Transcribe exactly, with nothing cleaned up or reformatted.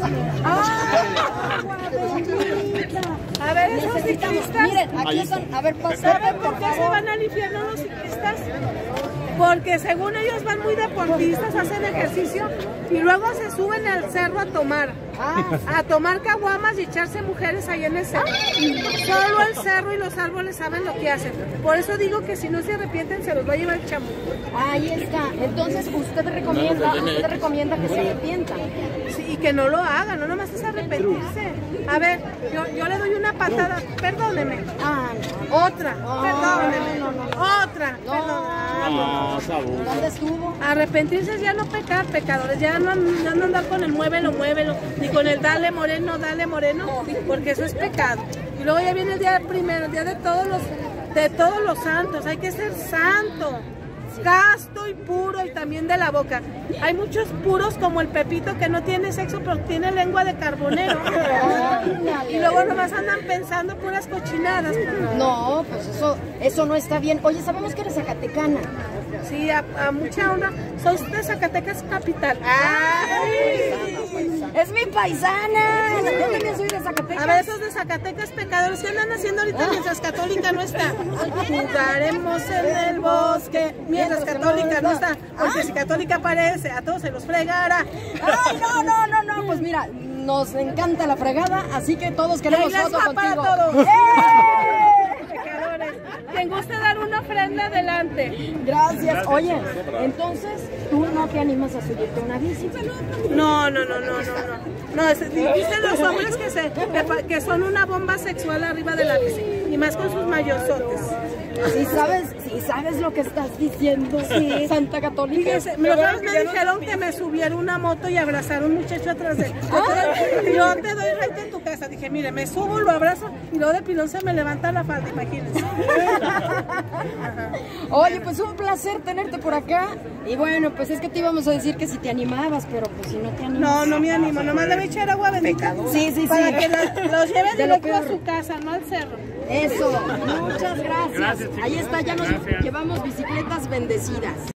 A ver, esos ciclistas. Miren, aquí están. A ver, pásate, ¿Saben por por qué se favor. van al infierno los ciclistas? Porque según ellos van muy deportistas, hacen ejercicio y luego se suben al cerro a tomar. A tomar caguamas y echarse mujeres ahí en el cerro. Solo el cerro y los árboles saben lo que hacen. Por eso digo que si no se arrepienten se los va a llevar el chamuco. Ahí está. Entonces usted recomienda, usted recomienda que se arrepientan. Sí, y que no lo hagan, no nomás es arrepentirse. A ver, yo, yo le doy una patada, perdóneme. Ah, Otra, no, perdóneme. no, no, no. Otra, No. perdóneme. ¿Dónde estuvo? Arrepentirse es ya no pecar, pecadores, ya no, ya no andar con el muévelo, muévelo, ni con el dale moreno, dale moreno, porque eso es pecado. Y luego ya viene el día primero, el día de todos los, de todos los santos, hay que ser santo, casto y puro, y también de la boca. Hay muchos puros como el Pepito que no tiene sexo pero tiene lengua de carbonero. Y luego nomás andan pensando puras cochinadas. No, pues eso, eso no está bien. Oye, sabemos que eres zacatecana. Sí, a, a mucha honra. Soy de Zacatecas capital. ¡Ay! ¡Es mi paisana! Yo también soy de Zacatecas. A ver, esos de Zacatecas pecadores, ¿qué andan haciendo ahorita mientras Católica no está? Jugaremos en el bosque mientras Católica no está. Porque si Católica aparece, a todos se los fregará. ¡Ay, no, no, no, no! Pues mira, nos encanta la fregada, así que todos queremos Ahí les foto va para contigo. todos. ¡Eh! Pecadores, quien guste dar una ofrenda, adelante. Gracias. Oye, entonces, ¿tú no te animas a subirte a una bici? No, no, no, no, no, no. No, es- dicen los hombres que, se, que, pa- que son una bomba sexual arriba de la bici. Y más con sus mayorzotes. ¿Sí sabes, sí sabes lo que estás diciendo? Sí. Santa Católica. Fíjese, los otros me dijeron que me subiera una moto y abrazar a un muchacho atrás de él. Yo te doy renta en tu casa. Dije, mire, me subo, lo abrazo y luego de pilón se me levanta la falda, imagínense. Oye, pues un placer tenerte por acá. Y bueno, pues es que te íbamos a decir que si te animabas, pero pues si no te animas. No, no me animo, nomás le voy a echar agua bendita. Sí, sí, sí. Para que los, los lleven De lo directo a peor. su casa, no al cerro. Eso. Muchas gracias. Gracias, chicos. Ahí está, ya nos Gracias. llevamos bicicletas bendecidas.